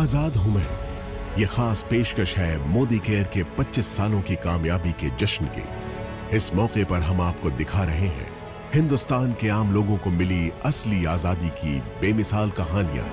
आजाद हूं मैं, ये खास पेशकश है मोदी केयर के 25 सालों की कामयाबी के जश्न की। इस मौके पर हम आपको दिखा रहे हैं हिंदुस्तान के आम लोगों को मिली असली आजादी की बेमिसाल कहानियां।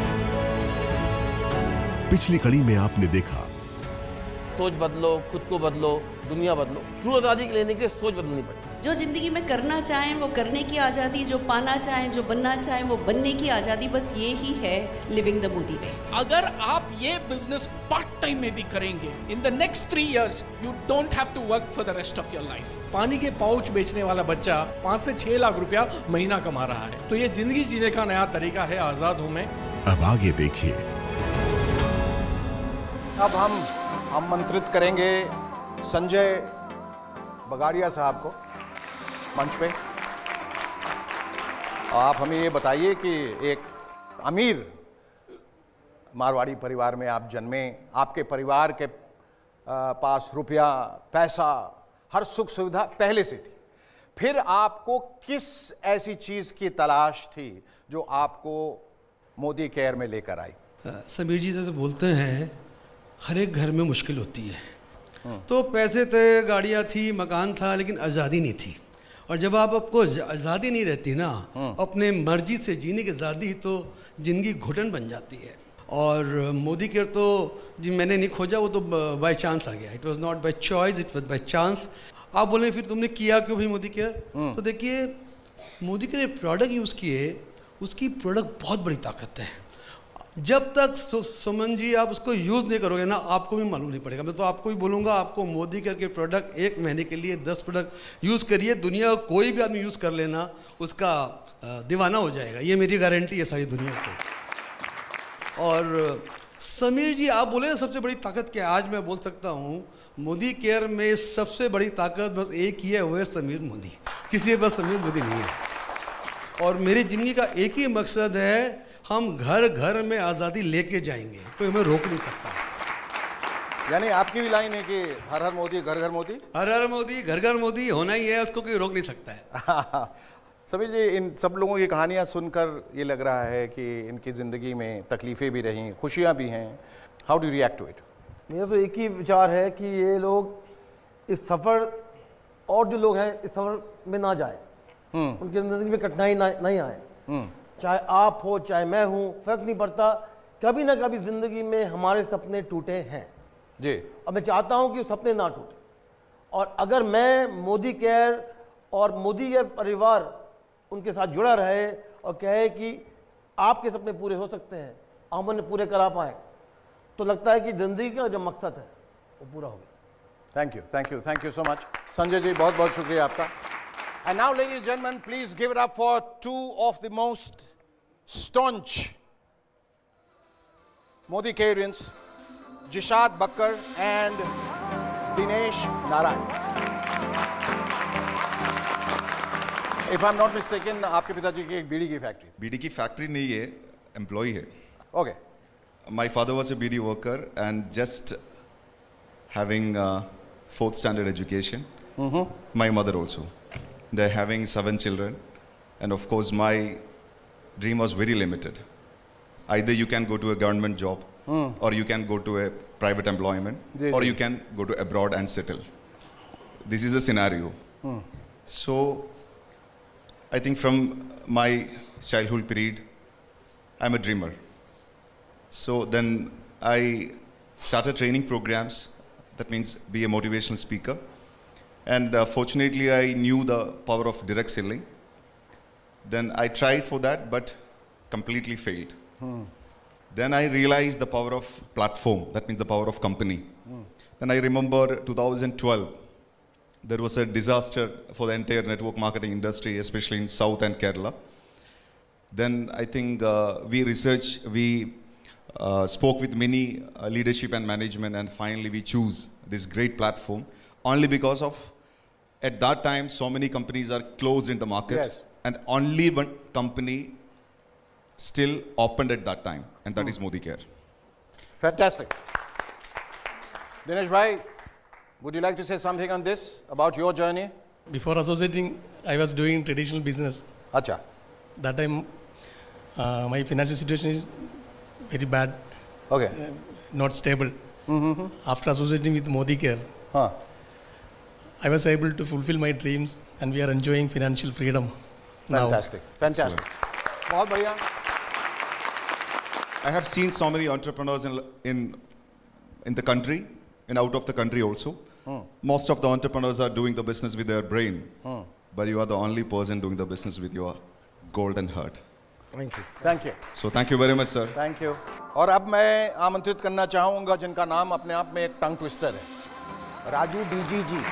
पिछली कड़ी में आपने देखा, सोच बदलो, खुद को बदलो, दुनिया बदलो। ट्रू आजादी के लेने के लिए सोच बदलनी पड़ती। जो जिंदगी में करना चाहें वो करने की आज़ादी, जो पाना चाहें, जो बनना चाहें वो बनने की आज़ादी, बस ये ही है लिविंग द मोदी वे। अगर आप ये बिजनेस पार्ट टाइम में भी करेंगे, in the next 3 years you don't have to work for the rest of your life. पानी के पाउच बेचने वाला बच्चा 5 से 6 लाख रुपया महीना कमा रहा है। तो ये जिंदगी जीने का नया तरीका है आजाद हूं मैं। अब आगे देखिए। अब हम आमंत्रित करेंगे संजय बगाड़िया साहब को मंच पे। आप हमें ये बताइए कि एक अमीर मारवाड़ी परिवार में आप जन्मे, आपके परिवार के पास रुपया, पैसा, हर सुख सुविधा पहले से थी, फिर आपको किस ऐसी चीज़ की तलाश थी जो आपको मोदी केयर में लेकर आई? समीर जी तो बोलते हैं हर एक घर में मुश्किल होती है। तो पैसे थे, गाड़ियाँ थी, मकान था, लेकिन आज़ादी नहीं थी। और जब आपको आज़ादी नहीं रहती ना, अपने मर्जी से जीने की आज़ादी, तो ज़िंदगी घुटन बन जाती है। और मोदी केयर तो जी मैंने नहीं खोजा, वो तो बाय चांस आ गया। It was not by choice, it was by chance. आप बोले फिर तुमने किया क्यों भाई मोदी केयर? तो देखिए, मोदी केयर प्रोडक्ट यूज़ किए, उसकी प्रोडक्ट बहुत बड़ी ताकत है। जब तक सुमन जी आप उसको यूज़ नहीं करोगे ना, आपको भी मालूम नहीं पड़ेगा। मैं तो आपको भी बोलूँगा, आपको मोदी केयर के प्रोडक्ट 1 महीने के लिए 10 प्रोडक्ट यूज़ करिए, दुनिया कोई भी आदमी यूज़ कर लेना, उसका दीवाना हो जाएगा। ये मेरी गारंटी है सारी दुनिया को। और समीर जी आप बोले सबसे बड़ी ताकत क्या है? आज मैं बोल सकता हूँ मोदी केयर में सबसे बड़ी ताकत बस एक ही है, वो है समीर मोदी। किसी के पास समीर मोदी नहीं है। और मेरी ज़िंदगी का एक ही मकसद है, हम घर घर में आज़ादी लेके जाएंगे, कोई हमें रोक नहीं सकता। यानी आपकी भी लाइन है कि हर हर मोदी, घर घर मोदी। हर हर मोदी, घर घर मोदी होना ही है, उसको कोई रोक नहीं सकता है। समीर जी, इन सब लोगों की कहानियां सुनकर ये लग रहा है कि इनकी ज़िंदगी में तकलीफ़ें भी रहीं, खुशियां भी हैं। How do react to it? मेरा तो एक ही विचार है कि ये लोग इस सफ़र, और जो लोग हैं इस सफ़र में ना जाए, उनकी ज़िंदगी में कठिनाई नहीं आए। चाहे आप हो, चाहे मैं हूँ, फ़र्क नहीं पड़ता। कभी ना कभी ज़िंदगी में हमारे सपने टूटे हैं जी, और मैं चाहता हूँ कि वो सपने ना टूटे। और अगर मैं मोदी केयर और मोदी केयर परिवार उनके साथ जुड़ा रहे और कहे कि आपके सपने पूरे हो सकते हैं, हम उन्हें पूरे करा पाएँ, तो लगता है कि ज़िंदगी का जो मकसद है वो पूरा हो गया। Thank you, thank you, thank you so much Sanjay ji, बहुत बहुत शुक्रिया आपका। And now, ladies and gentlemen, please give it up for 2 of the most staunch Modi Careans, Jishad Bakkar and Dinesh Narayan. If I'm not mistaken, आपके पिताजी की एक बीड़ी की factory? बीड़ी की फैक्ट्री नहीं है, एम्प्लॉय है। Okay. My father was a BD worker and just having 4th standard education. My mother also. They're having 7 children, and of course my dream was very limited. Either you can go to a government job, or you can go to a private employment, or you can go to abroad and settle. This is a scenario. So I think from my childhood period, I'm a dreamer. So then I started training programs, that means be a motivational speaker. And fortunately, I knew the power of direct selling. Then I tried for that, but completely failed. Then I realized the power of platform, that means the power of company. Then I remember 2012, there was a disaster for the entire network marketing industry, especially in South and Kerala. Then I think we spoke with many leadership and management, and finally we choose this great platform. Only because of, at that time, so many companies are closed in the market. Yes. And only one company still opened at that time, and that is Modi Care. Fantastic. Dinesh bhai, would you like to say something on this, about your journey? Before associating, I was doing traditional business. Acha. That time, my financial situation is very bad. Okay. Not stable. After associating with Modi Care, I was able to fulfill my dreams, and we are enjoying financial freedom now. Fantastic. बहुत बढ़िया. I have seen so many entrepreneurs in the country and out of the country also. Most of the entrepreneurs are doing the business with their brain, but you are the only person doing the business with your golden heart. Thank you. So thank you very much, sir. Thank you. और अब मैं आमंत्रित करना चाहूँगा जिनका नाम अपने आप में एक टंग ट्विस्टर है, राजू डीजी जी.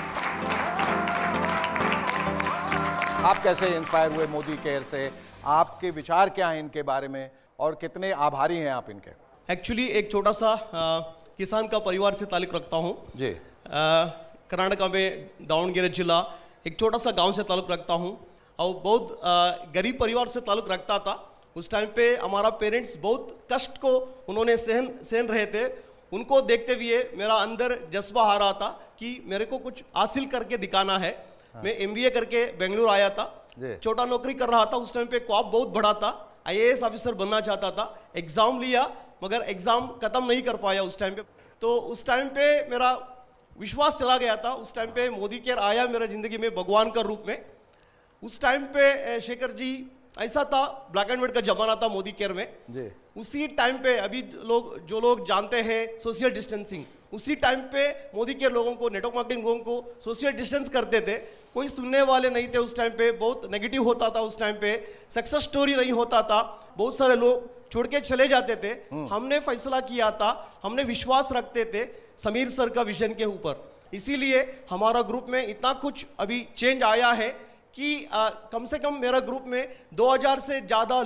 आप कैसे इंस्पायर हुए मोदी केयर से? आपके विचार क्या हैं इनके बारे में और कितने आभारी हैं आप इनके? एक्चुअली एक छोटा सा किसान का परिवार से ताल्लुक रखता हूँ जी. कर्नाटका में दावणगेरे जिला एक छोटा सा गांव से ताल्लुक रखता हूँ और बहुत गरीब परिवार से ताल्लुक रखता था. उस टाइम पे हमारा पेरेंट्स बहुत कष्ट को उन्होंने सहन रहे थे. उनको देखते हुए मेरा अंदर जज्बा आ रहा था कि मेरे को कुछ हासिल करके दिखाना है. मैं MBA करके बेंगलुरु आया था. छोटा नौकरी कर रहा था. उस टाइम पे ख्वाब बहुत बड़ा था, IAS ऑफिसर बनना चाहता था. एग्जाम लिया मगर एग्जाम खत्म नहीं कर पाया उस टाइम पे. तो उस टाइम पे मेरा विश्वास चला गया था. उस टाइम पे मोदी केयर आया मेरा जिंदगी में भगवान का रूप में. उस टाइम पे शेखर जी ऐसा था, ब्लैक एंड व्हाइट का जमाना था मोदी केयर में जी. उसी टाइम पे अभी जो लोग जानते हैं सोशल डिस्टेंसिंग, उसी टाइम पे मोदी केयर लोगों को, नेटवर्क मार्केटिंग लोगों को सोशल डिस्टेंस करते थे. कोई सुनने वाले नहीं थे उस टाइम पे. बहुत नेगेटिव होता था उस टाइम पे. सक्सेस स्टोरी नहीं होता था. बहुत सारे लोग छोड़ के चले जाते थे. हमने फैसला किया था, हमने विश्वास रखते थे समीर सर का विजन के ऊपर. इसीलिए हमारा ग्रुप में इतना कुछ अभी चेंज आया है कि कम से कम मेरा ग्रुप में 2000 से ज़्यादा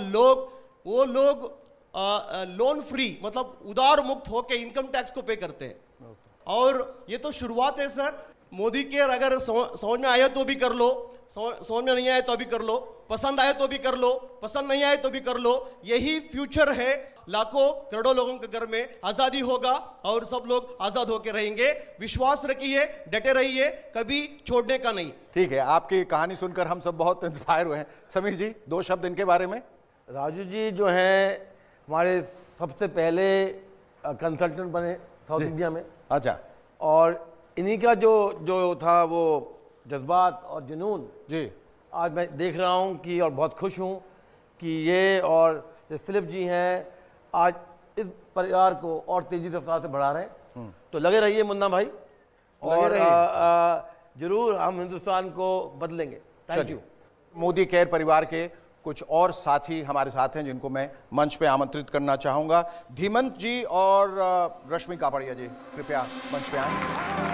लोग लोन फ्री मतलब उधार मुक्त होकर इनकम टैक्स को पे करते हैं. और ये तो शुरुआत है सर. मोदी केयर अगर समझ में आया तो भी कर लो, समझ में नहीं आया तो भी कर लो, पसंद आए तो भी कर लो, पसंद नहीं आए तो भी कर लो. यही फ्यूचर है. लाखों करोड़ों लोगों के घर में आज़ादी होगा और सब लोग आज़ाद होकर रहेंगे. विश्वास रखिए, डटे रहिए, कभी छोड़ने का नहीं. ठीक है, आपकी कहानी सुनकर हम सब बहुत इंस्पायर हुए हैं. समीर जी, 2 शब्द इनके बारे में. राजू जी जो हैं हमारे सबसे पहले कंसल्टेंट बने साउथ इंडिया में. अच्छा. और इन्हीं का जो था वो जज्बात और जुनून जी आज मैं देख रहा हूँ कि, और बहुत खुश हूँ कि ये और फिलिप जी हैं आज इस परिवार को और तेजी रफ्तार से बढ़ा रहे हैं. तो लगे रहिए मुन्ना भाई, और जरूर हम हिंदुस्तान को बदलेंगे. Thank you. मोदी केयर परिवार के कुछ और साथी हमारे साथ हैं जिनको मैं मंच पे आमंत्रित करना चाहूंगा. धीमंत जी और रश्मि कापड़िया जी कृपया मंच पे आएं.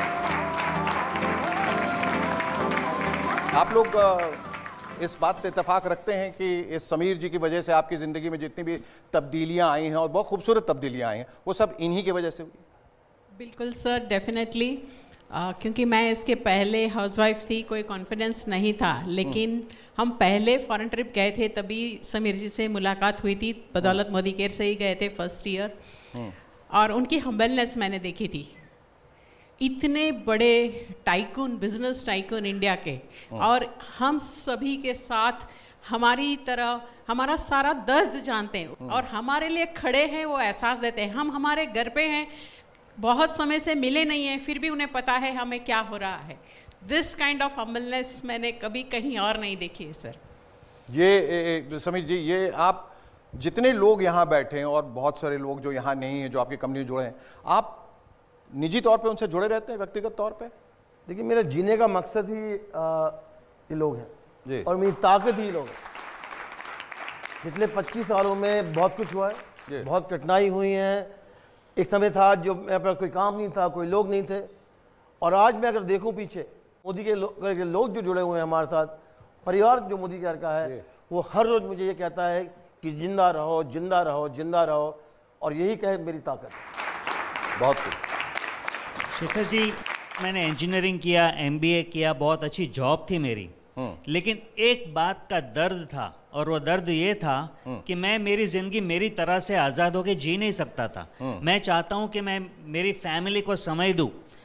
आप लोग इस बात से इत्तेफाक रखते हैं कि इस समीर जी की वजह से आपकी ज़िंदगी में जितनी भी तब्दीलियां आई हैं और बहुत खूबसूरत तब्दीलियां आई हैं वो सब इन्हीं की वजह से हुई? बिल्कुल सर, डेफिनेटली. क्योंकि मैं इसके पहले हाउसवाइफ थी, कोई कॉन्फिडेंस नहीं था. लेकिन हम पहले फॉरेन ट्रिप गए थे तभी समीर जी से मुलाकात हुई थी. बदौलत मोदी केयर से ही गए थे फर्स्ट ईयर. और उनकी हम्बलनेस मैंने देखी थी. इतने बड़े टाइकून, बिजनेस टाइकून इंडिया के, और हम सभी के साथ हमारी तरह हमारा सारा दर्द जानते हैं और हमारे लिए खड़े हैं, वो एहसास देते हैं. हम हमारे घर पे हैं, बहुत समय से मिले नहीं हैं, फिर भी उन्हें पता है हमें क्या हो रहा है. दिस काइंड ऑफ हम्बलनेस मैंने कभी कहीं और नहीं देखी है सर. ये समीर जी, ये आप जितने लोग यहाँ बैठे हैं और बहुत सारे लोग जो यहाँ नहीं हैं, जो आपकी कंपनी जुड़े हैं, आप निजी तौर पे उनसे जुड़े रहते हैं व्यक्तिगत तौर पे? देखिए, मेरा जीने का मकसद ही ये लोग हैं जी, और मेरी ताकत ही ये लोग हैं. पिछले 25 सालों में बहुत कुछ हुआ है, बहुत कठिनाई हुई हैं. एक समय था जो मेरे पास कोई काम नहीं था, कोई लोग नहीं थे, और आज मैं अगर देखूं पीछे मोदी के लोग जो जुड़े हुए हैं हमारे साथ, परिवार जो मोदी केयर का है, वो हर रोज़ मुझे ये कहता है कि जिंदा रहो, जिंदा रहो, जिंदा रहो, और यही कहे मेरी ताकत है. बहुत कुछ. शेखर जी, मैंने इंजीनियरिंग किया, MBA किया, बहुत अच्छी जॉब थी मेरी. लेकिन एक बात का दर्द था, और वो दर्द ये था कि मैं मेरी ज़िंदगी मेरी तरह से आज़ाद होकर जी नहीं सकता था. मैं चाहता हूँ कि मैं मेरी फैमिली को समय दूँ,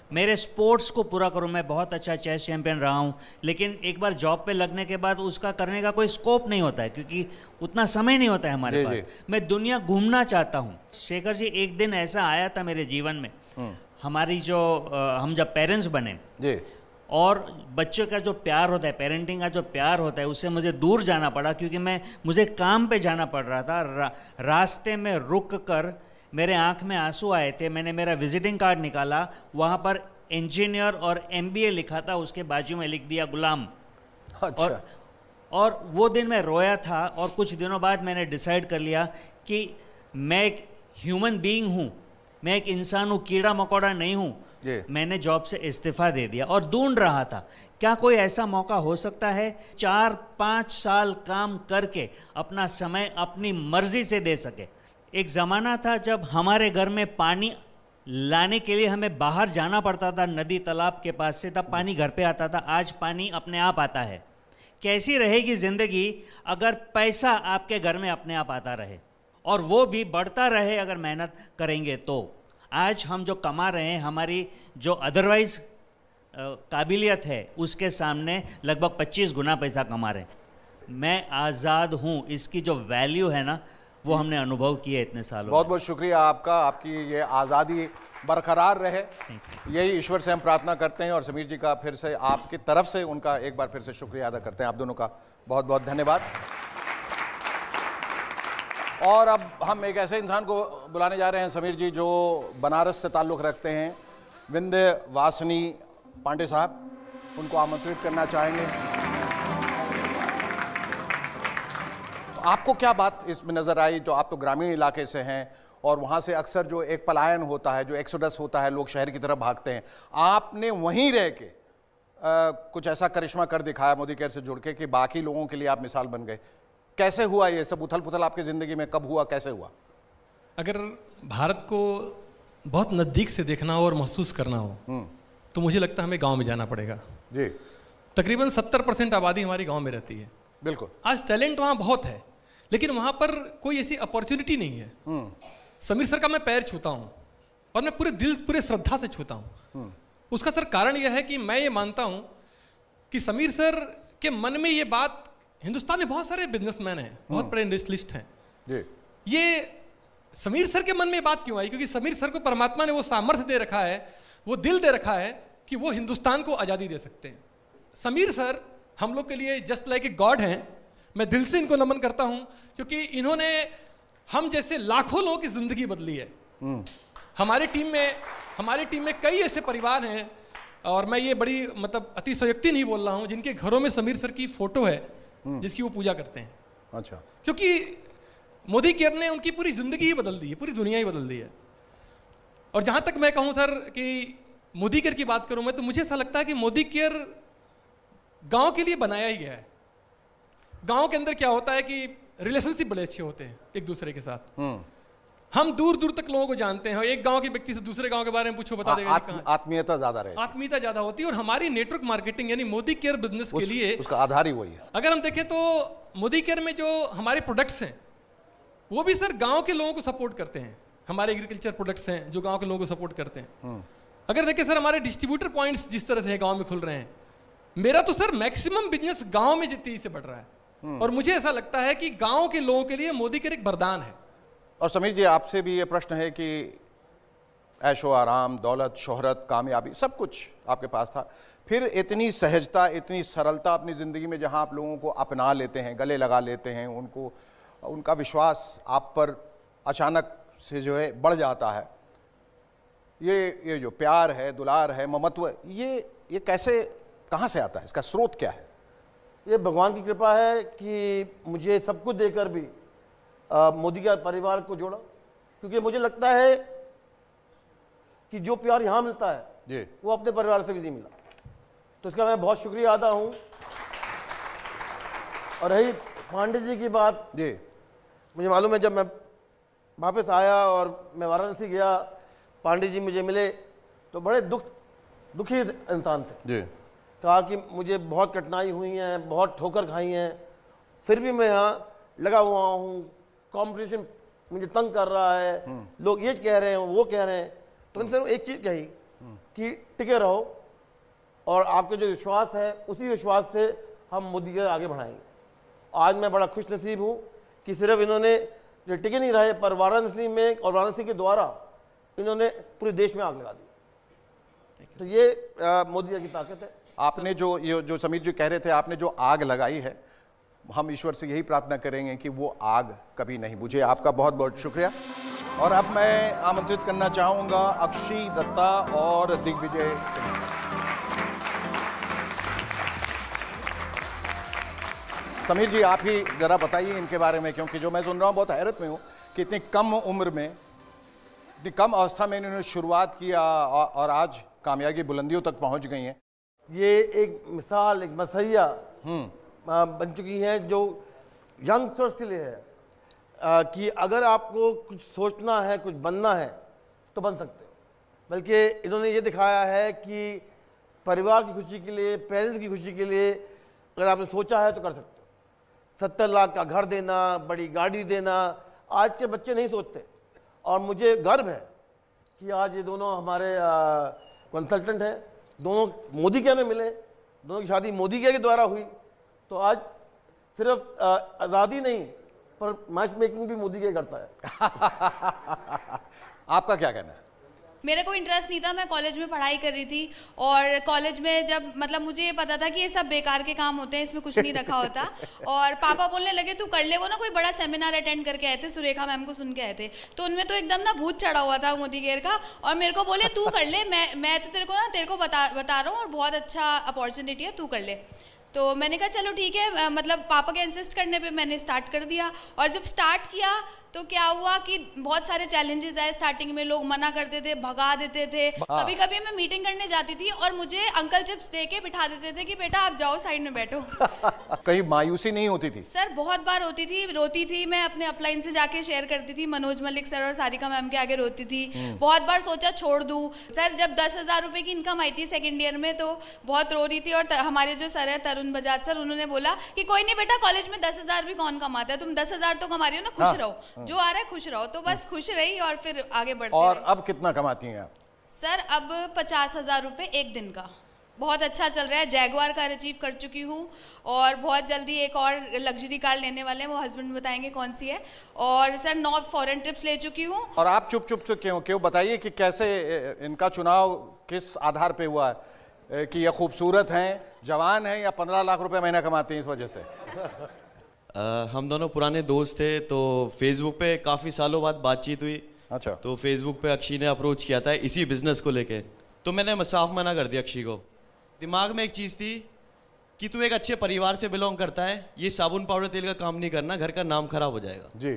मेरे स्पोर्ट्स को पूरा करूं। मैं बहुत अच्छा चेस चैंपियन रहा हूं, लेकिन एक बार जॉब पे लगने के बाद उसका करने का कोई स्कोप नहीं होता है, क्योंकि उतना समय नहीं होता है हमारे पास। मैं दुनिया घूमना चाहता हूं। शेखर जी, एक दिन ऐसा आया था मेरे जीवन में, हमारी जो हम जब पेरेंट्स बने जी, और बच्चों का जो प्यार होता है, पेरेंटिंग का जो प्यार होता है, उससे मुझे दूर जाना पड़ा, क्योंकि मुझे काम पे जाना पड़ रहा था। रास्ते में रुक कर मेरे आंख में आंसू आए थे। मैंने मेरा विजिटिंग कार्ड निकाला, वहाँ पर इंजीनियर और MBA लिखा था, उसके बाजू में लिख दिया गुलाम। अच्छा। और वो दिन मैं रोया था, और कुछ दिनों बाद मैंने डिसाइड कर लिया कि मैं एक ह्यूमन बीइंग हूँ, मैं एक इंसान हूँ, कीड़ा मकोड़ा नहीं हूँ। मैंने जॉब से इस्तीफा दे दिया और ढूंढ रहा था क्या कोई ऐसा मौका हो सकता है 4-5 साल काम करके अपना समय अपनी मर्जी से दे सके। एक ज़माना था जब हमारे घर में पानी लाने के लिए हमें बाहर जाना पड़ता था, नदी तालाब के पास से, तब पानी घर पे आता था। आज पानी अपने आप आता है। कैसी रहेगी ज़िंदगी अगर पैसा आपके घर में अपने आप आता रहे, और वो भी बढ़ता रहे अगर मेहनत करेंगे तो। आज हम जो कमा रहे हैं, हमारी जो अदरवाइज काबिलियत है, उसके सामने लगभग 25 गुना पैसा कमा रहे हैं। मैं आज़ाद हूँ, इसकी जो वैल्यू है ना, वो हमने अनुभव किया इतने सालों। बहुत बहुत शुक्रिया आपका, आपकी ये आज़ादी बरकरार रहे, यही ईश्वर से हम प्रार्थना करते हैं। और समीर जी का फिर से आपकी तरफ से उनका एक बार फिर से शुक्रिया अदा करते हैं। आप दोनों का बहुत बहुत धन्यवाद। और अब हम एक ऐसे इंसान को बुलाने जा रहे हैं समीर जी, जो बनारस से ताल्लुक़ रखते हैं, विंध्यवासिनी पांडे साहब, उनको आमंत्रित करना चाहेंगे। तो आपको क्या बात इसमें नज़र आई, जो आप तो ग्रामीण इलाके से हैं और वहाँ से अक्सर जो एक पलायन होता है, जो एक्सोडस होता है, लोग शहर की तरफ भागते हैं, आपने वहीं रह के कुछ ऐसा करिश्मा कर दिखाया मोदी केयर से जुड़ के कि बाकी लोगों के लिए आप मिसाल बन गए। कैसे हुआ ये सब उथल पुथल आपकी ज़िंदगी में, कब हुआ, कैसे हुआ? अगर भारत को बहुत नज़दीक से देखना हो और महसूस करना हो तो मुझे लगता है हमें गांव में जाना पड़ेगा जी। तकरीबन 70% आबादी हमारी गांव में रहती है। बिल्कुल। आज टैलेंट वहाँ बहुत है, लेकिन वहाँ पर कोई ऐसी अपॉर्चुनिटी नहीं है। समीर सर का मैं पैर छूता हूँ और मैं पूरे दिल, पूरे श्रद्धा से छूता हूँ। उसका सर कारण यह है कि मैं ये मानता हूँ कि समीर सर के मन में ये बात, हिंदुस्तान में बहुत सारे बिजनेसमैन हैं, बहुत बड़े इंडस्ट्रियलिस्ट हैं जी। ये समीर सर के मन में बात क्यों आई? क्योंकि समीर सर को परमात्मा ने वो सामर्थ्य दे रखा है, वो दिल दे रखा है कि वो हिंदुस्तान को आज़ादी दे सकते हैं। समीर सर हम लोग के लिए जस्ट लाइक ए गॉड हैं। मैं दिल से इनको नमन करता हूं, क्योंकि इन्होंने हम जैसे लाखों लोगों की ज़िंदगी बदली है। हमारी टीम में कई ऐसे परिवार हैं, और मैं ये बड़ी अतिशयोक्ति नहीं बोल रहा हूँ, जिनके घरों में समीर सर की फोटो है जिसकी वो पूजा करते हैं। अच्छा। क्योंकि मोदी केयर ने उनकी पूरी ज़िंदगी ही बदल दी है, पूरी दुनिया ही बदल दी है। और जहाँ तक मैं कहूँ सर कि मोदी केयर की बात करूँ मैं, तो मुझे ऐसा लगता है कि मोदी केयर गांव के लिए बनाया ही गया है। गांव के अंदर क्या होता है कि रिलेशनशिप बड़े अच्छे होते हैं एक दूसरे के साथ। हम दूर दूर तक लोगों को जानते हैं, एक गांव के व्यक्ति से दूसरे गांव के बारे में पूछो, बता देगा। आत्मीयता ज्यादा रहती है, आत्मीयता ज्यादा होती है। और हमारी नेटवर्क मार्केटिंग यानी मोदी केयर बिजनेस के लिए उसका आधार ही वही है। अगर हम देखें तो मोदी केयर में जो हमारे प्रोडक्ट्स हैं वो भी सर गांव के लोगों को सपोर्ट करते हैं। हमारे एग्रीकल्चर प्रोडक्ट्स हैं जो गांव के लोगों को सपोर्ट करते हैं। अगर देखें सर हमारे डिस्ट्रीब्यूटर पॉइंट्स जिस तरह से गांव में खुल रहे हैं, मेरा तो सर मैक्सिमम बिजनेस गांव में तेजी से बढ़ रहा है। और मुझे ऐसा लगता है कि गांव के लोगों के लिए मोदी केयर एक वरदान है। और समीर जी, आपसे भी ये प्रश्न है कि ऐशो आराम, दौलत, शोहरत, कामयाबी, सब कुछ आपके पास था, फिर इतनी सहजता, इतनी सरलता अपनी ज़िंदगी में, जहां आप लोगों को अपना लेते हैं, गले लगा लेते हैं, उनका विश्वास आप पर अचानक से जो है बढ़ जाता है। ये जो प्यार है, दुलार है, ममत्व, ये कैसे, कहाँ से आता है? इसका स्रोत क्या है? ये भगवान की कृपा है कि मुझे सब कुछ देकर भी मोदी का परिवार को जोड़ा। क्योंकि मुझे लगता है कि जो प्यार यहाँ मिलता है जी, वो अपने परिवार से भी नहीं मिला। तो इसका मैं बहुत शुक्रिया अदा हूँ। और रही पांडे जी की बात जी, मुझे मालूम है जब मैं वापस आया और मैं वाराणसी गया, पांडे जी मुझे मिले तो बड़े दुखी इंसान थे जी। कहा कि मुझे बहुत कठिनाई हुई हैं, बहुत ठोकर खाई हैं, फिर भी मैं यहाँ लगा हुआ हूँ, कंपटीशन मुझे तंग कर रहा है, लोग ये कह रहे हैं, वो कह रहे हैं। तो उनसे एक चीज़ कही कि टिके रहो और आपके जो विश्वास है उसी विश्वास से हम मोदी केयर आगे बढ़ाएंगे। आज मैं बड़ा खुश नसीब हूँ कि सिर्फ इन्होंने जो टिके नहीं रहे पर वाराणसी में और वाराणसी के द्वारा इन्होंने पूरे देश में आग लगा दी। तो ये मोदी जी की ताकत है। आपने जो समीर जी कह रहे थे, आपने जो आग लगाई है, हम ईश्वर से यही प्रार्थना करेंगे कि वो आग कभी नहीं बुझे। आपका बहुत बहुत शुक्रिया। और अब मैं आमंत्रित करना चाहूंगा अक्षी दत्ता और दिग्विजय सिंह। समीर जी, आप ही जरा बताइए इनके बारे में, क्योंकि जो मैं सुन रहा हूँ बहुत हैरत में हूँ कि इतनी कम उम्र में, इतनी कम अवस्था में इन्होंने शुरुआत किया और आज कामयाबी बुलंदियों तक पहुंच गई हैं। ये एक मिसाल, एक मसैया बन चुकी हैं जो यंगस्टर्स के लिए है कि अगर आपको कुछ सोचना है, कुछ बनना है तो बन सकते हो। बल्कि इन्होंने ये दिखाया है कि परिवार की खुशी के लिए, पेरेंट्स की खुशी के लिए अगर आपने सोचा है तो कर सकते हो। 70 लाख का घर देना, बड़ी गाड़ी देना, आज के बच्चे नहीं सोचते। और मुझे गर्व है कि आज ये दोनों हमारे कंसल्टेंट हैं, दोनों मोदी केयर में मिले, दोनों की शादी मोदी केयर के द्वारा हुई। तो आज सिर्फ आज़ादी नहीं पर मैच मेकिंग भी मोदी केयर करता है। आपका क्या कहना है? मेरा कोई इंटरेस्ट नहीं था, मैं कॉलेज में पढ़ाई कर रही थी और कॉलेज में जब मतलब मुझे ये पता था कि ये सब बेकार के काम होते हैं, इसमें कुछ नहीं रखा होता। और पापा बोलने लगे तू कर ले। वो ना कोई बड़ा सेमिनार अटेंड करके आए थे, सुरेखा मैम को सुन के आए थे, तो उनमें तो एकदम ना भूत चढ़ा हुआ था मोदी केयर का। और मेरे को बोले तू कर ले, मैं तो तेरे को बता रहा हूँ और बहुत अच्छा अपॉर्चुनिटी है, तू कर ले। तो मैंने कहा चलो ठीक है, मतलब पापा के इंसिस्ट करने पे मैंने स्टार्ट कर दिया। और जब स्टार्ट किया तो क्या हुआ कि बहुत सारे चैलेंजेस आए। स्टार्टिंग में लोग मना करते थे, भगा देते थे। कभी कभी मैं मीटिंग करने जाती थी और मुझे अंकल चिप्स दे के बिठा देते थे कि बेटा आप जाओ साइड में बैठो। कहीं मायूसी नहीं होती थी? सर बहुत बार होती थी, रोती थी मैं, अपने अपलाइन से जाके शेयर करती थी, मनोज मलिक सर और सारिका मैम के आगे रोती थी। बहुत बार सोचा छोड़ दूं। सर जब 10,000 रुपए की इनकम आई थी सेकेंड ईयर में तो बहुत रो रही थी। और हमारे जो सर है तरुण बजाज सर, उन्होंने बोला कि कोई नहीं बेटा, कॉलेज में 10,000 भी कौन कमाता है, तुम 10,000 तो कमा रही हो ना, खुश रहो, जो आ रहा है खुश रहो। तो बस खुश रही और फिर आगे बढ़ते और रही। अब कितना कमाती हैं आप? सर अब 50,000 रुपए एक दिन का, बहुत अच्छा चल रहा है। जैगुआर कार अचीव कर चुकी हूँ और बहुत जल्दी एक और लग्जरी कार लेने वाले हैं, वो हस्बैंड बताएंगे कौन सी है। और सर 9 फॉरेन ट्रिप्स ले चुकी हूँ। और आप चुप चुप से क्यों बताइए कि कैसे इनका चुनाव किस आधार पे हुआ है कि ये खूबसूरत हैं, जवान हैं या 15 लाख रुपए महीना कमाते हैं इस वजह से? हम दोनों पुराने दोस्त थे तो फेसबुक पे काफ़ी सालों बाद बातचीत हुई। अच्छा। तो फेसबुक पे अक्षी ने अप्रोच किया था इसी बिजनेस को लेके, तो मैंने साफ मना कर दिया अक्षी को। दिमाग में एक चीज़ थी कि तू एक अच्छे परिवार से बिलोंग करता है, ये साबुन पाउडर तेल का काम नहीं करना, घर का नाम खराब हो जाएगा जी।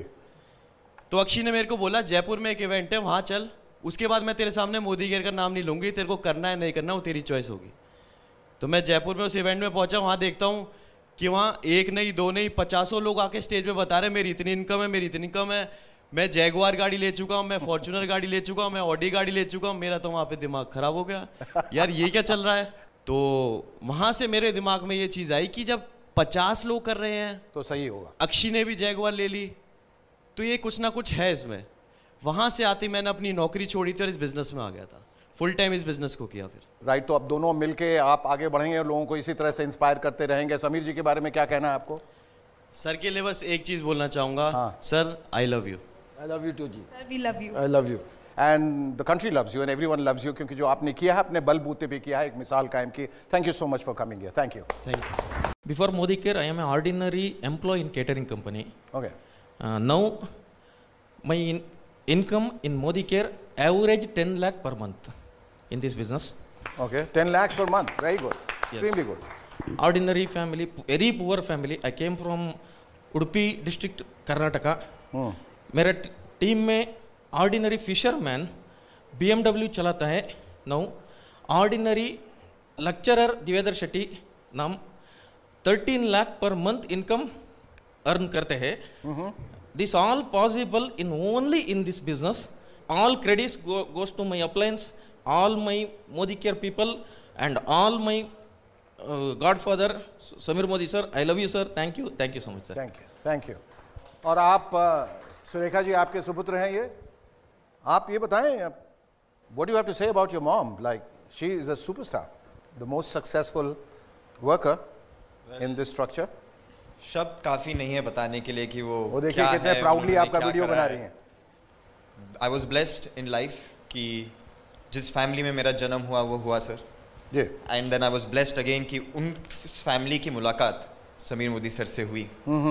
तो अक्षी ने मेरे को बोला जयपुर में एक इवेंट है वहाँ चल, उसके बाद मैं तेरे सामने मोदी केयर का नाम नहीं लूँगी, तेरे को करना है नहीं करना वो तेरी चॉइस होगी। तो मैं जयपुर में उस इवेंट में पहुँचा, वहाँ देखता हूँ कि वहाँ एक नहीं दो नहीं 50 लोग आके स्टेज पे बता रहे मेरी इतनी इनकम है, मेरी इतनी इनकम है, मैं जैगुआर गाड़ी ले चुका हूँ, मैं फॉर्च्यूनर गाड़ी ले चुका हूँ, मैं ऑडी गाड़ी ले चुका हूँ। मेरा तो वहाँ पे दिमाग खराब हो गया, यार ये क्या चल रहा है। तो वहाँ से मेरे दिमाग में ये चीज़ आई कि जब 50 लोग कर रहे हैं तो सही होगा। अक्षी ने भी जैगुआर ले ली तो ये कुछ ना कुछ है इसमें। वहाँ से आती मैंने अपनी नौकरी छोड़ी थी और इस बिजनेस में आ गया था, फुल टाइम इस बिजनेस को किया फिर। राइट। तो अब दोनों मिलके आप आगे बढ़ेंगे और लोगों को इसी तरह से इंस्पायर करते रहेंगे। समीर जी के बारे में क्या कहना है आपको? सर के लिए बस एक चीज़ बोलना चाहूँगा। Sir I love you. I love you too जी। Sir we love you. I love you and the country loves you and everyone loves you, क्योंकि जो आपने किया है अपने बलबूते पे किया है, एक मिसाल कायम की। Thank you so much for coming here. Thank you. Thank you. Before Modi Care, I am an ordinary employee in catering company. Okay. Now, my income in Modi Care average 10 lakh per month in this business. Okay, 10 lakhs per month. Very good. Extremely good. Ordinary family, very poor family. I came from Udupi district, Karnataka. मेरा team में ordinary fisherman BMW चलाता है। Now ordinary lecturer Devender Shetty नाम 13 lakh per month income earn करते हैं। This all possible in only in this business. All credits goes to my uplines, all my Modi Care people and all my godfather Sameer Modi sir. I love you sir. Thank you so much sir. Thank you. Thank you. और आप सुरेखा जी, आपके सुपुत्र हैं ये, आप ये बताएं What do you have to say about your mom? Like, she is a superstar, the most successful worker in this structure. शब्द काफ़ी नहीं है बताने के लिए कि वो देखिए कितने प्राउडली आपका वीडियो बना रही हैं। I was blessed in life कि जिस फैमिली में मेरा जन्म हुआ वो हुआ सर। जी। And then I was blessed again कि उन फैमिली की मुलाकात समीर मोदी सर से हुई।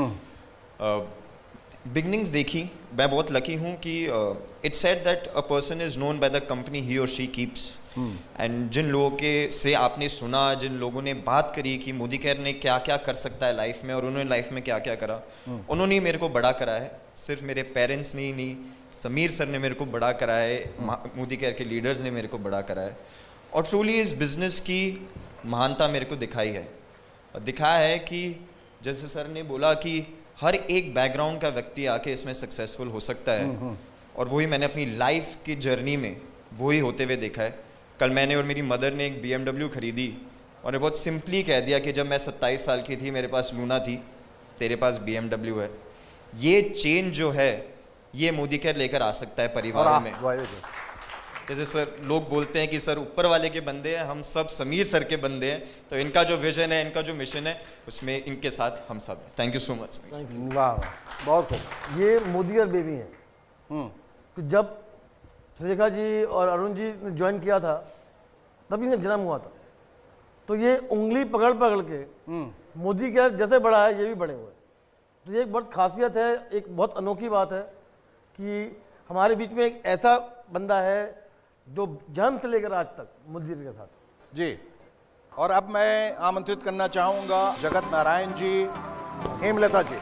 बिगनिंग्स देखी, मैं बहुत लकी हूँ कि it's said that a person is known by the company he और शी कीप्स। एंड जिन लोगों के से आपने सुना, जिन लोगों ने बात करी कि मोदी केयर ने क्या क्या कर सकता है लाइफ में और उन्होंने लाइफ में क्या क्या करा, उन्होंने ही मेरे को बड़ा करा है। सिर्फ मेरे पेरेंट्स ने ही नहीं, समीर सर ने मेरे को बड़ा करा है, मोदी केयर के लीडर्स ने मेरे को बड़ा करा है। और ट्रूली इस बिज़नेस की महानता मेरे को दिखाई है। दिखाया है कि जैसे सर ने बोला कि हर एक बैकग्राउंड का व्यक्ति आके इसमें सक्सेसफुल हो सकता है, और वही मैंने अपनी लाइफ की जर्नी में वही होते हुए देखा है। कल मैंने और मेरी मदर ने एक BMW खरीदी और ने बहुत सिंपली कह दिया कि जब मैं 27 साल की थी मेरे पास लूना थी, तेरे पास BMW है। ये चेंज जो है ये मोदी केयर लेकर आ सकता है परिवारों में। जैसे सर लोग बोलते हैं कि सर ऊपर वाले के बंदे हैं, हम सब समीर सर के बंदे हैं, तो इनका जो विजन है, इनका जो मिशन है, उसमें इनके साथ हम सब हैं। Thank you so much. वाह, बहुत खूब। ये मोदी केयर बेबी हैं। जब सुलेखा जी और अरुण जी ने ज्वाइन किया था तभी इनका जन्म हुआ था, तो ये उंगली पकड़ पकड़ के मोदी केयर जैसे बड़ा है ये भी बड़े हुए। तो ये एक बहुत खासियत है, एक बहुत अनोखी बात है कि हमारे बीच में एक ऐसा बंदा है जो जन्म से लेकर आज तक मोदी के साथ। जी, और अब मैं आमंत्रित करना चाहूंगा जगत नारायण जी, हेमलता जी।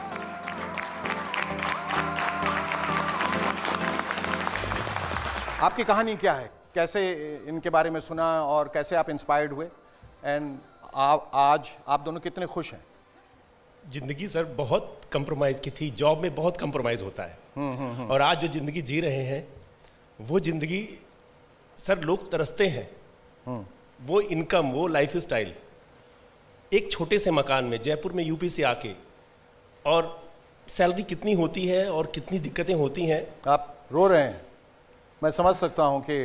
आपकी कहानी क्या है, कैसे इनके बारे में सुना और कैसे आप इंस्पायर्ड हुए, एंड आज आप दोनों कितने खुश हैं? जिंदगी सर बहुत कंप्रोमाइज़ की थी, जॉब में बहुत कंप्रोमाइज़ होता है। और आज जो जिंदगी जी रहे हैं वो जिंदगी सर लोग तरसते हैं। वो इनकम, वो लाइफ स्टाइल, एक छोटे से मकान में जयपुर में यूपी से आके, और सैलरी कितनी होती है और कितनी दिक्कतें होती हैं। आप रो रहे हैं, मैं समझ सकता हूं कि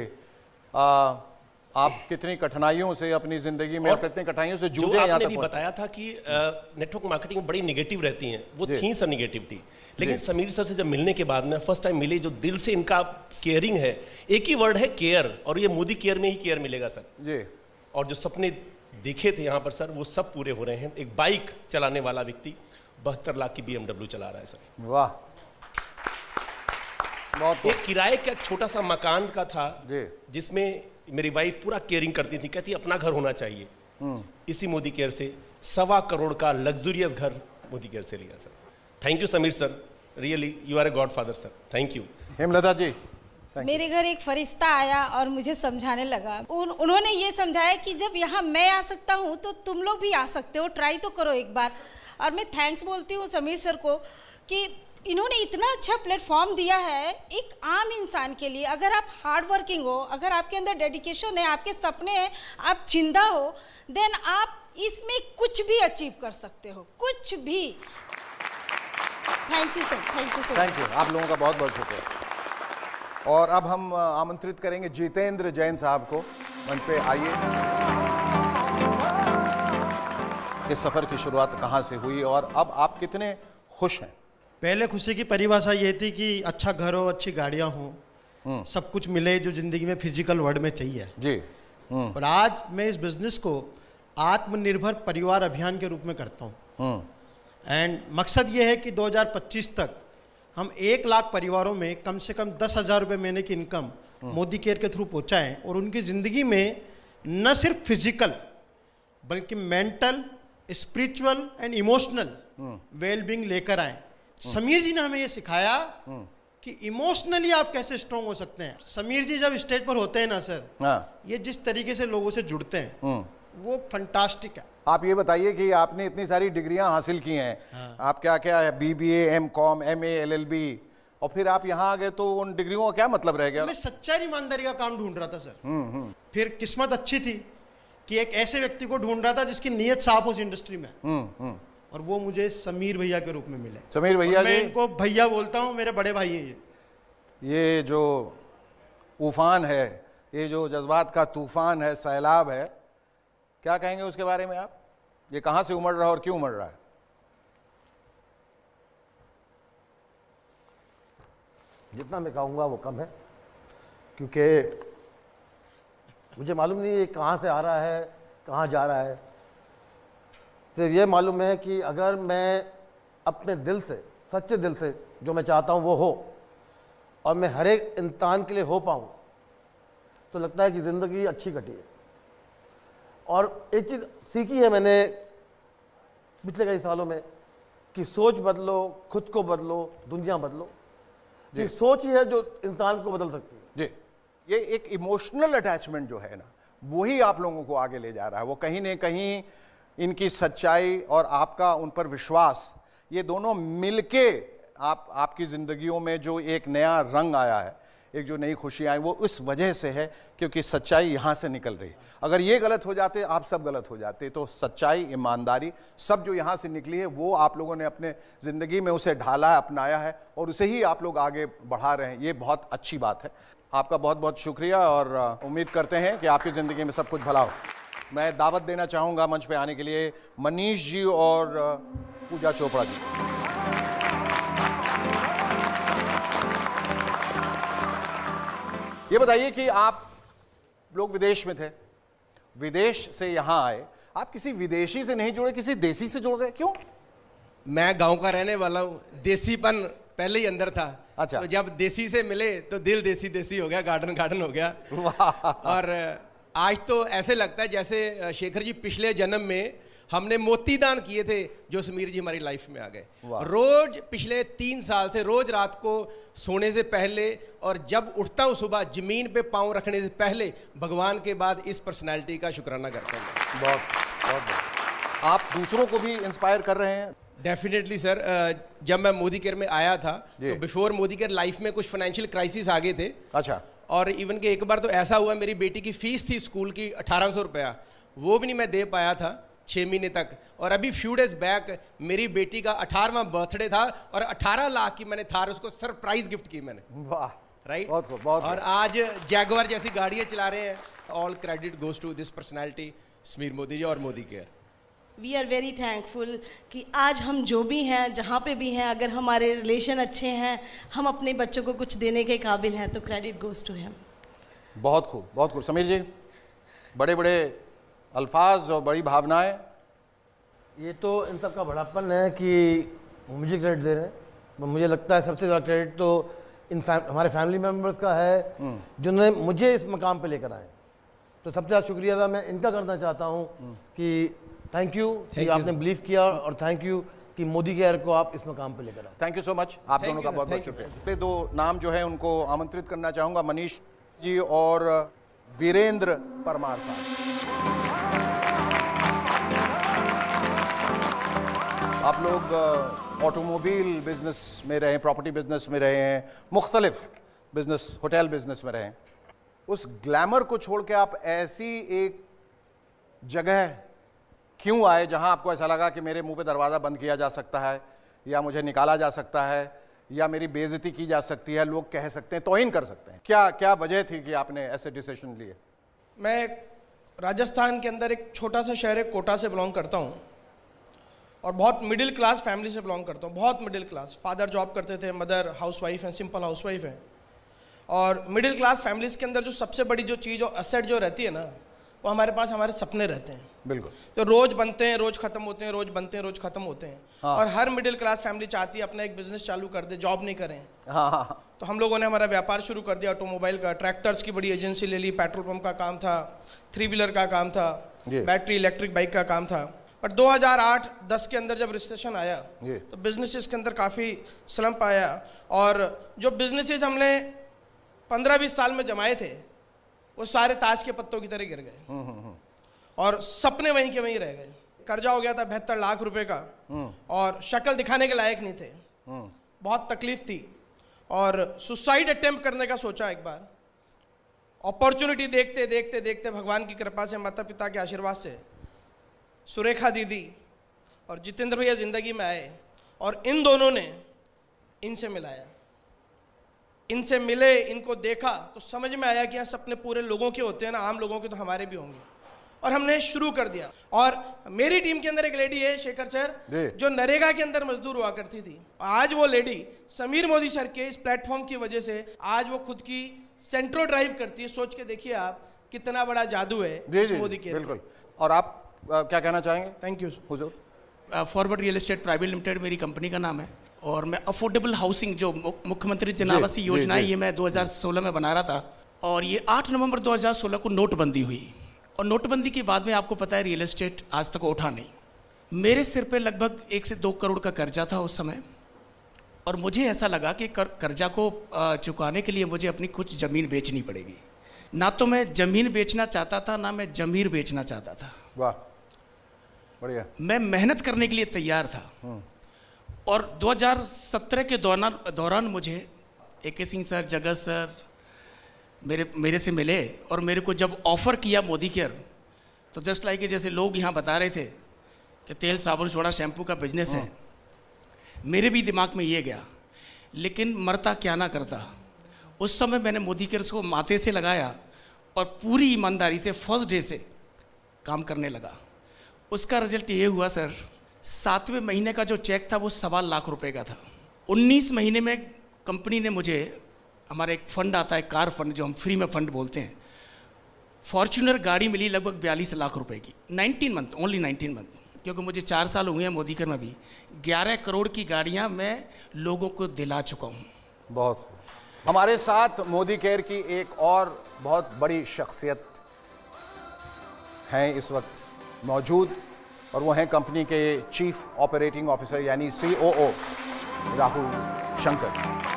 आप कितनी कठिनाइयों से अपनी जिंदगी में, कितनी कठिनाइयों से जूझे यहाँ तक। आपने भी बताया था कि नेटवर्क मार्केटिंग बड़ी निगेटिव रहती हैं, वो थी सर निगेटिव थी, लेकिन समीर सर से जब मिलने के बाद में फर्स्ट टाइम मिले, जो दिल से इनका केयरिंग है, एक ही वर्ड है केयर, और ये मोदी केयर में ही केयर मिलेगा सर जी। और जो सपने देखे थे यहाँ पर सर वो सब पूरे हो रहे हैं। एक बाइक चलाने वाला व्यक्ति 72 लाख की BMW चला रहा है सर। वाह, एक किराए का छोटा सा मकान का था जिसमें मेरी वाइफ पूरा केयरिंग करती थी, कहती अपना घर होना चाहिए। इसी मोदी केयर से 1.25 करोड़ का लग्जरियस घर मोदी केयर से लिया sir. Thank you Sameer sir, really you are a god father sir, thank you. Hemlata ji. मेरे घर एक फरिश्ता आया और मुझे समझाने लगा। उन्होंने ये समझाया कि जब यहाँ मैं आ सकता हूँ तो तुम लोग भी आ सकते हो, ट्राई तो करो एक बार। और मैं थैंक्स बोलती हूँ समीर सर को कि इन्होंने इतना अच्छा प्लेटफॉर्म दिया है एक आम इंसान के लिए। अगर आप हार्ड वर्किंग हो, अगर आपके अंदर डेडिकेशन है, आपके सपने हैं, आप जिंदा हो, देन आप इसमें कुछ भी अचीव कर सकते हो, कुछ भी। Thank you sir, thank you sir. Thank you, आप लोगों का बहुत बहुत शुक्रिया। और अब हम आमंत्रित करेंगे जितेंद्र जैन साहब को, मंच पे आइए। इस सफ़र की शुरुआत कहाँ से हुई और अब आप कितने खुश हैं? पहले खुशी की परिभाषा ये थी कि अच्छा घर हो, अच्छी गाड़ियाँ हों, सब कुछ मिले जो ज़िंदगी में फिजिकल वर्ल्ड में चाहिए जी। और आज मैं इस बिज़नेस को आत्मनिर्भर परिवार अभियान के रूप में करता हूँ। एंड मकसद ये है कि 2025 तक हम 1 लाख परिवारों में कम से कम 10,000 रुपये महीने की इनकम मोदी केयर के थ्रू पहुँचाएँ और उनकी ज़िंदगी में न सिर्फ फिजिकल बल्कि mental, spiritual and emotional wellbeing लेकर आए। समीर जी ने हमें ये सिखाया कि इमोशनली आप कैसे स्ट्रांग हो सकते हैं। समीर जी जब स्टेज पर होते हैं ना सर, ये जिस तरीके से लोगों से जुड़ते हैं वो फंटास्टिक है। आप ये बताइए कि आपने इतनी सारी डिग्रियां हासिल की हैं, आप क्या क्या है, BBA, M.Com, MA, LLB, और फिर आप यहाँ आ गए तो उन डिग्रियों का क्या मतलब रह गया? मैं सच्चाई ईमानदारी का काम ढूंढ रहा था सर। फिर किस्मत अच्छी थी कि एक ऐसे व्यक्ति को ढूंढ रहा था जिसकी नीयत साफ हो उस इंडस्ट्री में, और वो मुझे समीर भैया के रूप में मिले। समीर भैया जी, मैं इनको भैया बोलता हूँ, मेरे बड़े भाई हैं ये जो उफान है ये जो जज्बात का तूफान है, सैलाब है, क्या कहेंगे उसके बारे में आप? ये कहाँ से उमड़ रहा है और क्यों उमड़ रहा है? जितना मैं कहूँगा वो कम है, क्योंकि मुझे मालूम नहीं ये कहाँ से आ रहा है, कहाँ जा रहा है। सिर्फ ये मालूम है कि अगर मैं अपने दिल से, सच्चे दिल से जो मैं चाहता हूँ वो हो, और मैं हर एक इंसान के लिए हो पाऊँ, तो लगता है कि ज़िंदगी अच्छी कटी है। और एक चीज़ सीखी है मैंने पिछले कई सालों में कि सोच बदलो, खुद को बदलो, दुनिया बदलो। ये सोच ही है जो इंसान को बदल सकती है। जी, ये एक इमोशनल अटैचमेंट जो है ना, वही आप लोगों को आगे ले जा रहा है। वो कहीं न कहीं इनकी सच्चाई और आपका उन पर विश्वास, ये दोनों मिलके आपकी ज़िंदगियों में जो एक नया रंग आया है, एक जो नई खुशी आई, वो इस वजह से है क्योंकि सच्चाई यहाँ से निकल रही है। अगर ये गलत हो जाते, आप सब गलत हो जाते, तो सच्चाई, ईमानदारी सब जो यहाँ से निकली है वो आप लोगों ने अपने ज़िंदगी में उसे ढाला है, अपनाया है, और उसे ही आप लोग आगे बढ़ा रहे हैं। ये बहुत अच्छी बात है। आपका बहुत बहुत शुक्रिया, और उम्मीद करते हैं कि आपकी ज़िंदगी में सब कुछ भला हो। मैं दावत देना चाहूँगा मंच पे आने के लिए मनीष जी और पूजा चोपड़ा जी। ये बताइए कि आप लोग विदेश में थे, विदेश से यहाँ आए, आप किसी विदेशी से नहीं जुड़े, किसी देसी से जुड़ गए, क्यों? मैं गांव का रहने वाला हूँ, देसीपन पहले ही अंदर था। अच्छा। तो जब देसी से मिले तो दिल देसी देसी हो गया, गार्डन गार्डन हो गया। और आज तो ऐसे लगता है जैसे शेखर जी पिछले जन्म में हमने मोती दान किए थे, जो समीर जी हमारी लाइफ में आ गए। रोज पिछले 3 साल से रोज रात को सोने से पहले और जब उठता हूँ सुबह जमीन पे पाँव रखने से पहले भगवान के बाद इस पर्सनालिटी का शुक्राना करता हूँ। बहुत बहुत। आप दूसरों को भी इंस्पायर कर रहे हैं? Definitely sir. जब मैं मोदी केयर में आया था तो बिफोर मोदी केयर लाइफ में कुछ फाइनेंशियल क्राइसिस आ गए थे। अच्छा। और इवन के एक बार तो ऐसा हुआ, मेरी बेटी की फीस थी स्कूल की 1800 रुपया, वो भी नहीं मैं दे पाया था 6 महीने तक। और अभी फ्यू डेज बैक मेरी बेटी का 18वां बर्थडे था और 18 लाख की मैंने थार उसको सरप्राइज गिफ्ट की मैंने। वाह, राइट। बहुत। और आज जैगुआर जैसी गाड़ियां चला रहे हैं। All credit goes to this personality Sameer Modi ji और Modi Care. We are very thankful कि आज हम जो भी हैं, जहाँ पे भी हैं, अगर हमारे रिलेशन अच्छे हैं, हम अपने बच्चों को कुछ देने के काबिल हैं, तो क्रेडिट गोज टू हिम। बहुत खूब, बहुत खूब। समीर जी, बड़े बड़े अल्फाज और बड़ी भावनाएं। ये तो इन सब का बड़ापन है कि मुझे क्रेडिट दे रहे हैं। मुझे लगता है सबसे ज़्यादा क्रेडिट तो हमारे फैमिली मेम्बर्स का है, जिन्होंने मुझे इस मकाम पे लेकर आए। तो सबसे ज़्यादा शुक्रिया अदा मैं इनका करना चाहता हूँ कि थैंक यू कि आपने बिलीव किया, और थैंक यू कि मोदी केयर को आप इस मकाम पे लेकर आए। Thank you so much. आप दोनों का बहुत बहुत शुक्रिया। 2 नाम जो है उनको आमंत्रित करना चाहूँगा, मनीष जी और वीरेंद्र परमार साहब। आप लोग ऑटोमोबाइल बिजनेस में रहे, प्रॉपर्टी बिजनेस में रहे हैं, मुख्तलिफ बिजनेस, होटल बिजनेस में रहे हैं। उस ग्लैमर को छोड़ के आप ऐसी एक जगह क्यों आए जहां आपको ऐसा लगा कि मेरे मुंह पे दरवाज़ा बंद किया जा सकता है, या मुझे निकाला जा सकता है, या मेरी बेइज्जती की जा सकती है, लोग कह सकते हैं, तौहीन कर सकते हैं? क्या वजह थी कि आपने ऐसे डिसीजन लिए? मैं राजस्थान के अंदर एक छोटा सा शहर है कोटा से बिलोंग करता हूँ, और बहुत मिडिल क्लास फैमिली से बिलोंग करता हूँ, बहुत मिडिल क्लास। फादर जॉब करते थे, मदर हाउसवाइफ हैं, सिंपल हाउसवाइफ हैं। और मिडिल क्लास फैमिलीज़ के अंदर जो सबसे बड़ी जो चीज़ और असेट जो रहती है ना, वो हमारे पास हमारे सपने रहते हैं। बिल्कुल। तो रोज़ बनते हैं, रोज़ ख़त्म होते हैं, रोज़ बनते हैं, रोज़ ख़त्म होते हैं। हाँ। और हर मिडिल क्लास फैमिली चाहती है अपना एक बिजनेस चालू कर दे, जॉब नहीं करें। हाँ। तो हम लोगों ने हमारा व्यापार शुरू कर दिया ऑटोमोबाइल का। ट्रैक्टर्स की बड़ी एजेंसी ले ली, पेट्रोल पंप का काम था, 3 व्हीलर का काम था, बैटरी इलेक्ट्रिक बाइक का काम था। पर 2008-10 के अंदर जब रिसेशन आया तो बिजनेसेस के अंदर काफ़ी स्लम्प आया, और जो बिजनेसेस हमने 15-20 साल में जमाए थे वो सारे ताश के पत्तों की तरह गिर गए, और सपने वहीं के वहीं रह गए। कर्जा हो गया था 72 लाख रुपए का, और शक्ल दिखाने के लायक नहीं थे। बहुत तकलीफ थी, और सुसाइड अटेम्प्ट करने का सोचा एक बार। अपॉर्चुनिटी देखते देखते देखते भगवान की कृपा से, माता पिता के आशीर्वाद से, सुरेखा दीदी और जितेंद्र भैया ज़िंदगी में आए, और इन दोनों ने इनसे मिलाया। इनसे मिले, इनको देखा तो समझ में आया कि यहाँ सपने पूरे लोगों के होते हैं ना, आम लोगों के, तो हमारे भी होंगे। और हमने शुरू कर दिया। और मेरी टीम के अंदर एक लेडी है, शेखर सर, जो नरेगा के अंदर मजदूर हुआ करती थी। आज वो लेडी समीर मोदी सर के इस प्लेटफॉर्म की वजह से आज वो खुद की सेंट्रो ड्राइव करती है। सोच के देखिए आप कितना बड़ा जादू है मोदी के। बिल्कुल। और आप क्या कहना चाहेंगे? थैंक यू हुजूर। Forward real estate private limited मेरी कंपनी का नाम है, और मैं अफोर्डेबल हाउसिंग जो मुख्यमंत्री जन आवास योजना है, ये मैं 2016 में बना रहा था। और ये 8 नवंबर 2016 को नोटबंदी हुई, और नोटबंदी के बाद में आपको पता है रियल एस्टेट आज तक उठा नहीं। मेरे सिर पे लगभग 1 से 2 करोड़ का कर्जा था उस समय, और मुझे ऐसा लगा कि कर्जा को चुकाने के लिए मुझे अपनी कुछ ज़मीन बेचनी पड़ेगी। ना तो मैं ज़मीन बेचना चाहता था, ना मैं जमीर बेचना चाहता था। वाह, बढ़िया। मैं मेहनत करने के लिए तैयार था। और 2017 के दौरान मुझे AK Singh sir, Jagat sir मेरे से मिले, और मेरे को जब ऑफ़र किया मोदी केयर, तो जस्ट लाइक जैसे लोग यहाँ बता रहे थे कि तेल साबुन सोडा शैम्पू का बिजनेस है, मेरे भी दिमाग में ये गया, लेकिन मरता क्या ना करता। उस समय मैंने मोदी केयर को माथे से लगाया और पूरी ईमानदारी से फर्स्ट डे से काम करने लगा। उसका रिजल्ट ये हुआ सर, 7वें महीने का जो चेक था वो 1.25 लाख रुपए का था। 19 महीने में कंपनी ने मुझे, हमारा एक फंड आता है कार फंड, जो हम फ्री में फंड बोलते हैं, फॉर्च्यूनर गाड़ी मिली लगभग 42 लाख रुपए की। 19 मंथ, ओनली 19 मंथ, क्योंकि मुझे 4 साल हुए हैं मोदी केयर में भी। 11 करोड़ की गाड़ियां मैं लोगों को दिला चुका हूँ। बहुत। हमारे साथ मोदी केयर की एक और बहुत बड़ी शख्सियत हैं इस वक्त मौजूद, और वो हैं कंपनी के चीफ ऑपरेटिंग ऑफिसर यानी COO राहुल शंकर।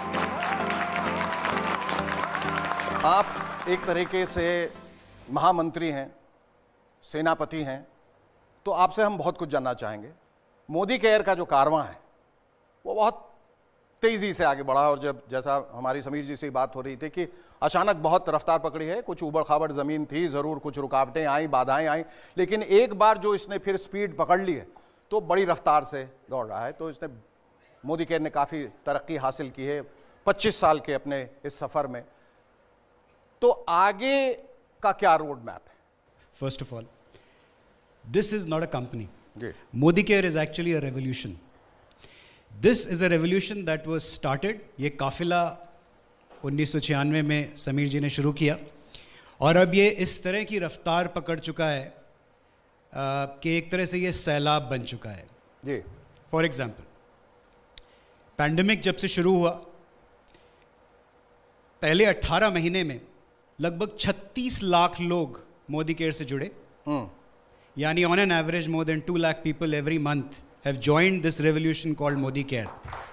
आप एक तरीके से महामंत्री हैं, सेनापति हैं, तो आपसे हम बहुत कुछ जानना चाहेंगे। मोदी केयर का जो कारवां है वो बहुत तेज़ी से आगे बढ़ा, और जब जैसा हमारी समीर जी से बात हो रही थी कि अचानक बहुत रफ्तार पकड़ी है, कुछ ऊबड़ खाबड़ ज़मीन थी ज़रूर, कुछ रुकावटें आई, बाधाएं आई, लेकिन एक बार जो इसने फिर स्पीड पकड़ ली है तो बड़ी रफ्तार से दौड़ रहा है। तो इसने, मोदी केयर ने काफ़ी तरक्की हासिल की है 25 साल के अपने इस सफ़र में। तो आगे का क्या रोड मैप है? First of all, this is not a company. Modi Care is actually a revolution. This is a revolution that was started. ये काफिला 1996 में समीर जी ने शुरू किया, और अब ये इस तरह की रफ्तार पकड़ चुका है कि एक तरह से ये सैलाब बन चुका है। जी। फॉर एग्जाम्पल, पैंडेमिक जब से शुरू हुआ, पहले 18 महीने में लगभग 36 लाख लोग मोदी केयर से जुड़े, यानी on an average more than 2 lakh people every month have joined this revolution called Modi Care.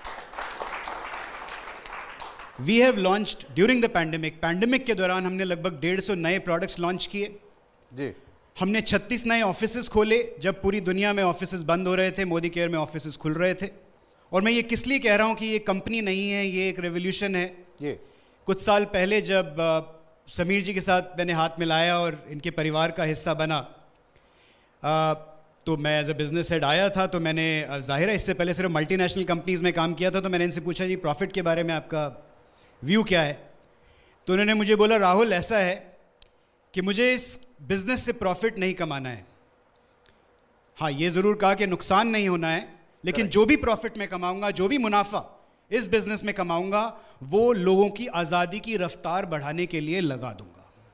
We have launched during the pandemic के दौरान हमने लगभग 150 नए प्रोडक्ट्स लॉन्च किए। जी। हमने 36 नए ऑफिसेस खोले। जब पूरी दुनिया में ऑफिसेस बंद हो रहे थे, मोदी केयर में ऑफिसेस खुल रहे थे। और मैं ये किस लिए कह रहा हूँ कि ये कंपनी नहीं है, ये एक रेवोल्यूशन है। ये कुछ साल पहले जब समीर जी के साथ मैंने हाथ मिलाया और इनके परिवार का हिस्सा बना, तो मैं एज अ बिजनेस हेड आया था, तो मैंने जाहिर है इससे पहले सिर्फ मल्टीनेशनल कंपनीज में काम किया था, तो मैंने इनसे पूछा जी प्रॉफिट के बारे में आपका व्यू क्या है। तो उन्होंने मुझे बोला राहुल ऐसा है कि मुझे इस बिजनेस से प्रॉफिट नहीं कमाना है। हाँ, ये ज़रूर कहा कि नुकसान नहीं होना है, लेकिन जो भी प्रॉफिट मैं कमाऊंगा, जो भी मुनाफा इस बिजनेस में कमाऊंगा, वो लोगों की आज़ादी की रफ्तार बढ़ाने के लिए लगा दूंगा।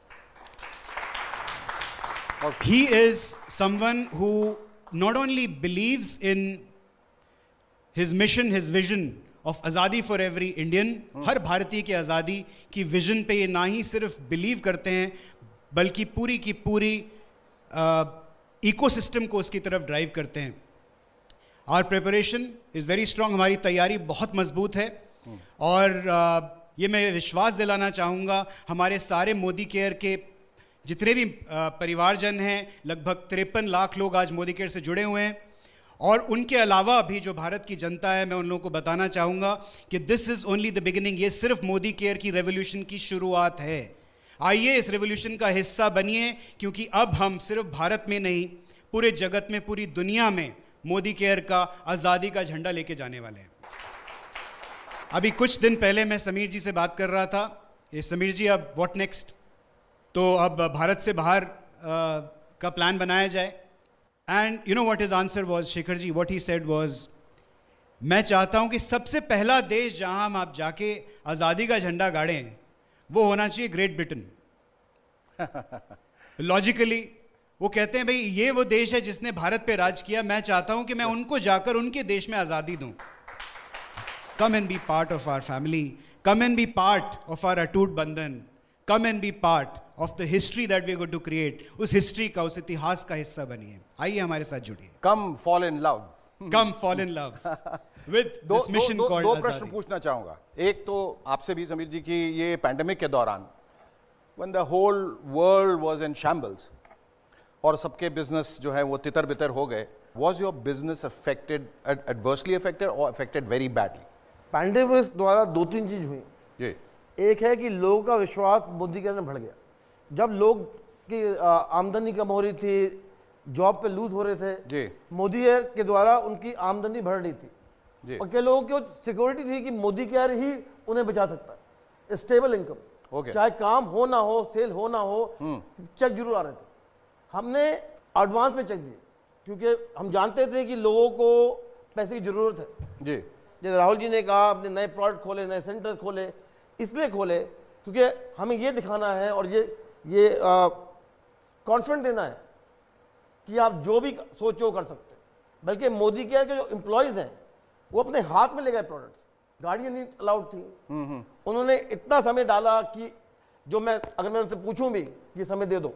He is someone who not only believes in his mission, his vision of आज़ादी for every Indian, हर भारतीय की आज़ादी की विजन पे ये ना ही सिर्फ बिलीव करते हैं, बल्कि पूरी की पूरी इकोसिस्टम को उसकी तरफ ड्राइव करते हैं। Our preparation is very strong, हमारी तैयारी बहुत मजबूत है, और ये मैं विश्वास दिलाना चाहूँगा हमारे सारे मोदी केयर के जितने भी परिवारजन हैं, लगभग 53 लाख लोग आज मोदी केयर से जुड़े हुए हैं, और उनके अलावा भी जो भारत की जनता है, मैं उन लोगों को बताना चाहूँगा कि this is only the beginning. ये सिर्फ मोदी केयर की रेवोल्यूशन की शुरुआत है। आइए इस रेवोल्यूशन का हिस्सा बनिए, क्योंकि अब हम सिर्फ भारत में नहीं, पूरे जगत में, पूरी दुनिया में मोदी केयर का आज़ादी का झंडा लेके जाने वाले हैं। अभी कुछ दिन पहले मैं समीर जी से बात कर रहा था, ये समीर जी अब व्हाट नेक्स्ट, तो अब भारत से बाहर का प्लान बनाया जाए। And you know what his answer was, Shekhar ji, what he said was, मैं चाहता हूं कि सबसे पहला देश जहां हम आप जाके आज़ादी का झंडा गाड़ें वो होना चाहिए ग्रेट ब्रिटेन। लॉजिकली वो कहते हैं भाई ये वो देश है जिसने भारत पे राज किया, मैं चाहता हूं कि मैं उनको जाकर उनके देश में आज़ादी दूं। Come and be part of our family, come and be part of our अटूट बंधन, come and be part of the history that we are going to create. उस हिस्ट्री का, उस इतिहास का हिस्सा बनिए, आइए हमारे साथ जुड़िए। Come fall in love, come fall in love with this mission called दो प्रश्न पूछना चाहूंगा। एक तो आपसे भी समीर जी की, ये पैंडेमिक के दौरान when the whole world was in shambles और सबके बिजनेस जो है वो तितर बितर हो गए, was your business affected, adversely affected or affected very badly? Pandemic द्वारा दो तीन चीज हुई। जी, एक है कि लोगों का विश्वास मोदी के अंदर बढ़ गया। जब लोग की आमदनी कम हो रही थी, जॉब पे लूज हो रहे थे जी, मोदी केयर के द्वारा उनकी आमदनी बढ़ रही थी जी। और कई लोगों की सिक्योरिटी थी कि मोदी केयर ही उन्हें बचा सकता है, स्टेबल इनकम। चाहे काम हो ना हो, सेल हो ना हो, चेक जरूर आ रहे थे। हमने एडवांस में चेक दिए क्योंकि हम जानते थे कि लोगों को पैसे की जरूरत है जी। जैसे राहुल जी ने कहा, अपने नए प्रोडक्ट खोले, नए सेंटर खोले, इसलिए खोले क्योंकि हमें ये दिखाना है और ये कॉन्फिडेंस देना है कि आप जो भी सोचो कर सकते हैं। बल्कि मोदी केयर के जो एम्प्लॉयज़ हैं वो अपने हाथ में ले गए प्रोडक्ट्स, गाड़ियाँ नहीं अलाउड थी। उन्होंने इतना समय डाला कि जो अगर मैं उनसे पूछूं भी ये समय दे दो,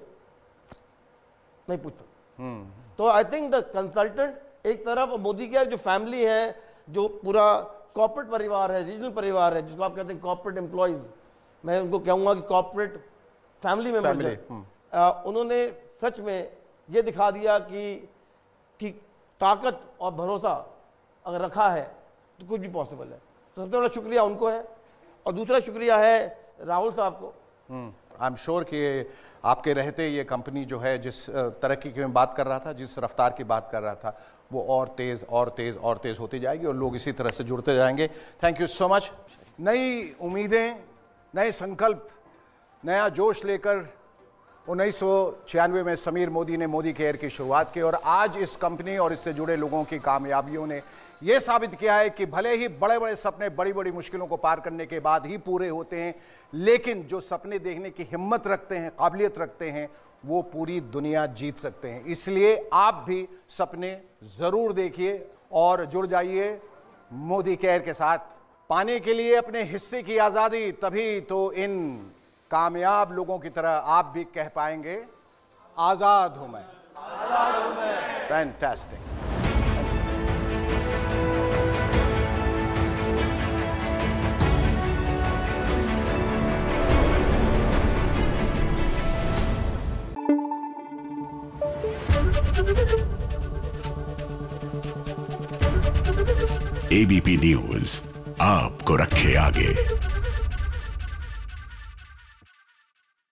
नहीं पूछता। तो आई थिंक द कंसल्टेंट एक तरफ, मोदी केयर जो फैमिली है, जो पूरा कॉर्पोरेट परिवार है, रीजनल परिवार है, जिसको आप कहते हैं कॉर्पोरेट एम्प्लॉयज़, मैं उनको कहूँगा कि कॉर्पोरेट फैमिली मेंबर, उन्होंने सच में ये दिखा दिया कि ताकत और भरोसा अगर रखा है तो कुछ भी पॉसिबल है। तो सबसे बड़ा शुक्रिया उनको है और दूसरा शुक्रिया है राहुल साहब को। आई एम श्योर कि आपके रहते ये कंपनी जो है जिस तरक्की की मैं बात कर रहा था, जिस रफ्तार की बात कर रहा था, वो और तेज़ और तेज़ और तेज़ होती जाएगी और लोग इसी तरह से जुड़ते जाएंगे। Thank you so much. नई उम्मीदें, नए संकल्प, नया जोश लेकर 1996 में समीर मोदी ने मोदी केयर की शुरुआत की और आज इस कंपनी और इससे जुड़े लोगों की कामयाबियों ने यह साबित किया है कि भले ही बड़े बड़े सपने बड़ी बड़ी मुश्किलों को पार करने के बाद ही पूरे होते हैं, लेकिन जो सपने देखने की हिम्मत रखते हैं, काबिलियत रखते हैं, वो पूरी दुनिया जीत सकते हैं। इसलिए आप भी सपने ज़रूर देखिए और जुड़ जाइए मोदी केयर के साथ। पाने के लिए अपने हिस्से की आज़ादी, तभी तो इन कामयाब लोगों की तरह आप भी कह पाएंगे, आज़ाद हूं मैं, आज़ाद हूं मैं। फैंटास्टिक। एबीपी न्यूज़ आपको रखे आगे।